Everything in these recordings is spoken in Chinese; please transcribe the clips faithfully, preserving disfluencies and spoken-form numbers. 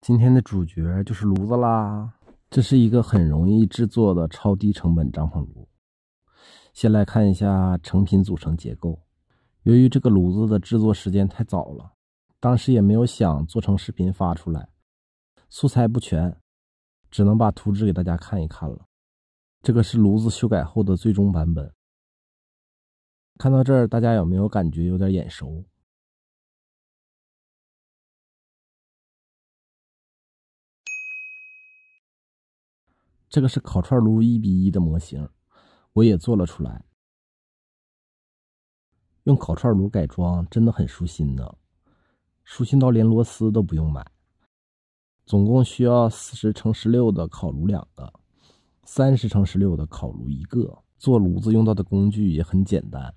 今天的主角就是炉子啦，这是一个很容易制作的超低成本帐篷炉。先来看一下成品组成结构。由于这个炉子的制作时间太早了，当时也没有想做成视频发出来，素材不全，只能把图纸给大家看一看了。这个是炉子修改后的最终版本。看到这儿，大家有没有感觉有点眼熟？这个是烤串炉一比一的模型，我也做了出来。用烤串炉改装真的很舒心的，舒心到连螺丝都不用买。总共需要四十乘十六的烤炉两个，三十乘十六的烤炉一个。做炉子用到的工具也很简单。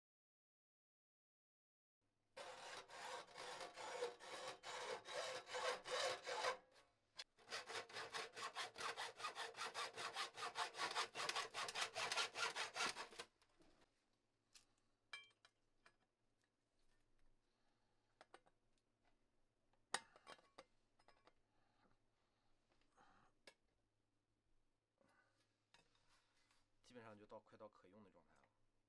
基本上就到快到可用的状态了。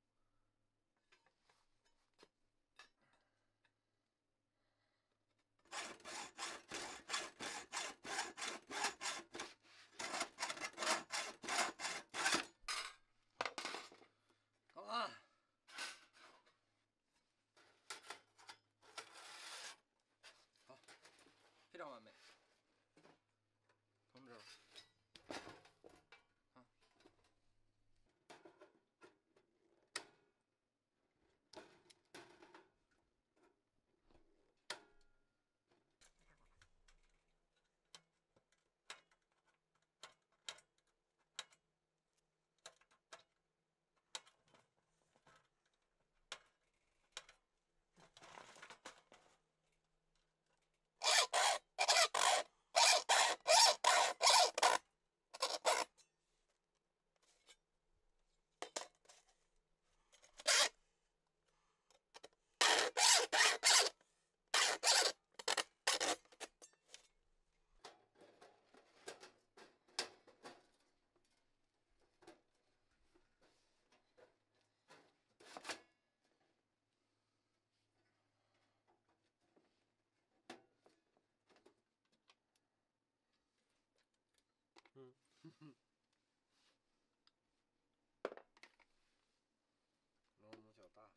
好了，好，非常完美。同志。嗯，哼哼，浓度较大。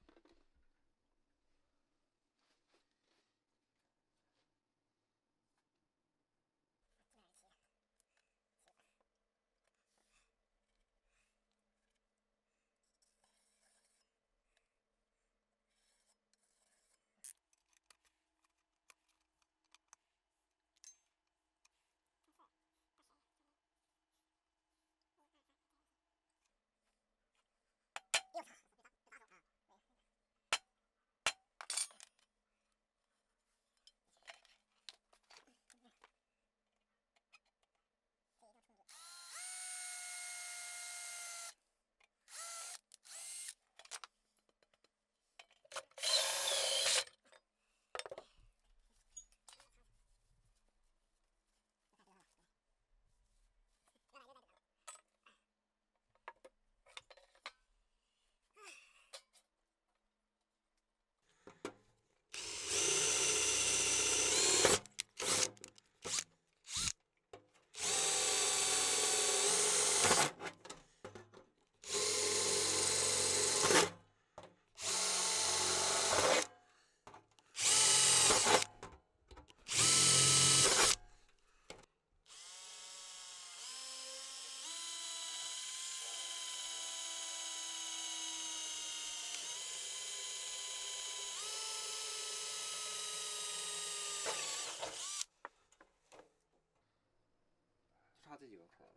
差这几个口了。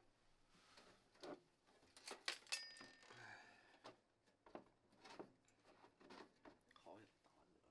好也打完得了。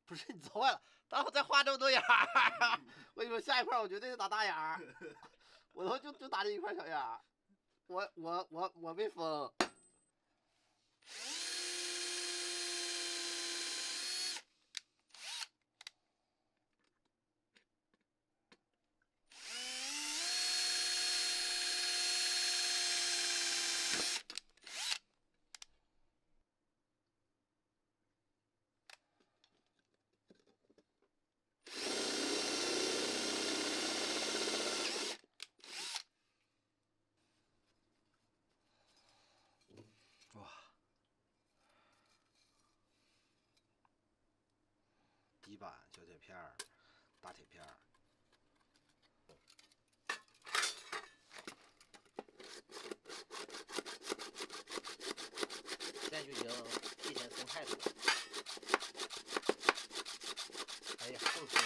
不是你错了，然后再画这么多眼儿，我跟你说，下一块我绝对是打大眼儿，我他妈就就打这一块小眼儿，我我我我没疯。哇，底板、小铁片儿、大铁片儿。现在就已经提前松太多了。哎呀，更松了。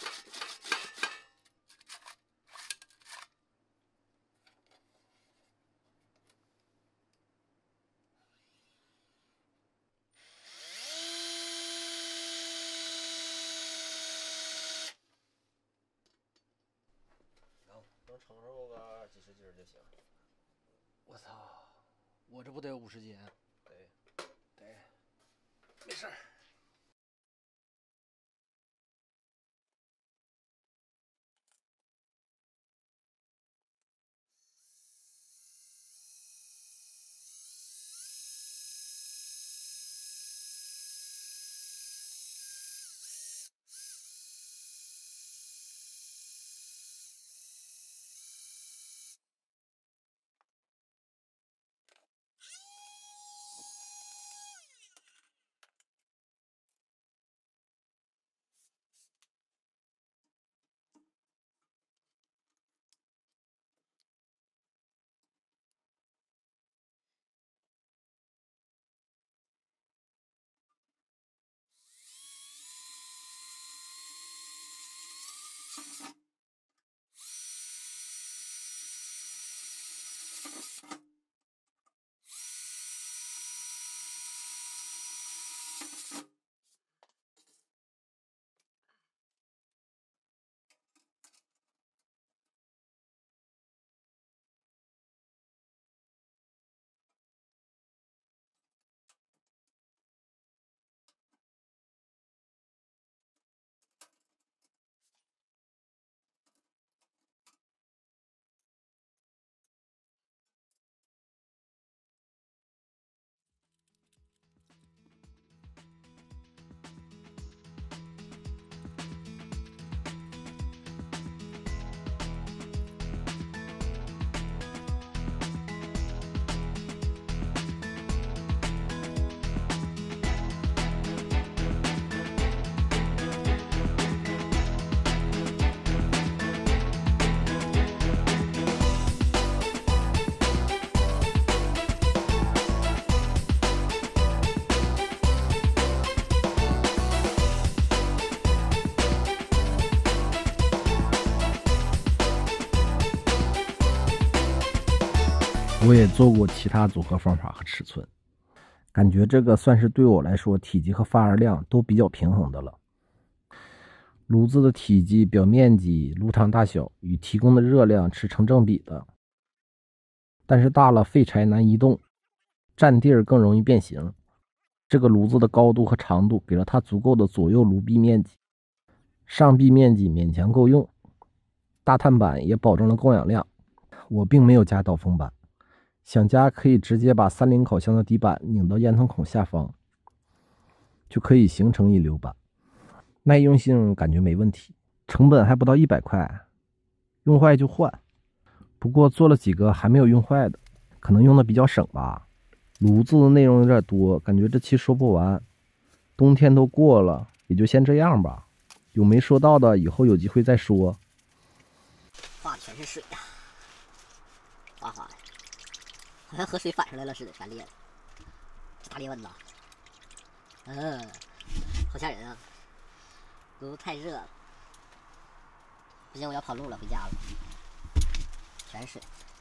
能承受个几十斤就行。我操，我这不得有五十斤？得，得，没事儿。 我也做过其他组合方法和尺寸，感觉这个算是对我来说体积和发热量都比较平衡的了。炉子的体积、表面积、炉膛大小与提供的热量是成正比的，但是大了废柴难移动，占地儿更容易变形。这个炉子的高度和长度给了它足够的左右炉壁面积，上壁面积勉强够用，大碳板也保证了供氧量。我并没有加导风板，想加可以直接把三菱烤箱的底板拧到烟囱孔下方，就可以形成一流板。耐用性感觉没问题，成本还不到一百块，用坏就换。不过做了几个还没有用坏的，可能用的比较省吧。炉子的内容有点多，感觉这期说不完。冬天都过了，也就先这样吧。有没说到的，以后有机会再说。 画全是水呀，哗哗的，好像和水反出来了似的，全裂了。这大裂纹呐，嗯，好吓人啊！炉子太热了，不行，我要跑路了，回家了。全是水。